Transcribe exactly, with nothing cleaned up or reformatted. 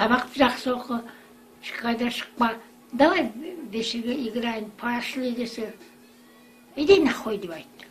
сабақты жақсы оқы, ешқайда шықпа. Давай бесігі играем, пошли десе. Иди нахуй деп айтты.